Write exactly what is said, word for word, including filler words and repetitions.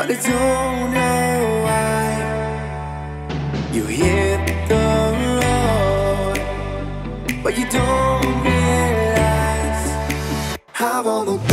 I don't know why you hit the road, but you don't realize how all the